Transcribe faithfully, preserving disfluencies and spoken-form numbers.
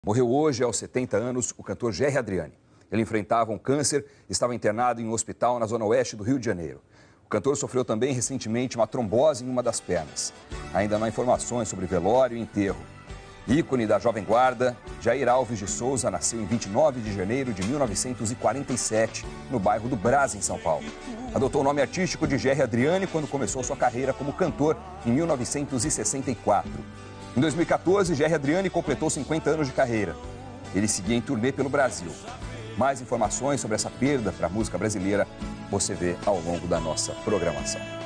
Morreu hoje, aos setenta anos, o cantor Gerry Adriani. Ele enfrentava um câncer e estava internado em um hospital na zona oeste do Rio de Janeiro. O cantor sofreu também recentemente uma trombose em uma das pernas. Ainda não há informações sobre velório e enterro. Ícone da Jovem Guarda, Jair Alves de Souza nasceu em vinte e nove de janeiro de mil novecentos e quarenta e sete, no bairro do Brás, em São Paulo. Adotou o nome artístico de Gerry Adriani quando começou sua carreira como cantor em mil novecentos e sessenta e quatro. Em dois mil e quatorze, Gerry Adriani completou cinquenta anos de carreira. Ele seguia em turnê pelo Brasil. Mais informações sobre essa perda para a música brasileira você vê ao longo da nossa programação.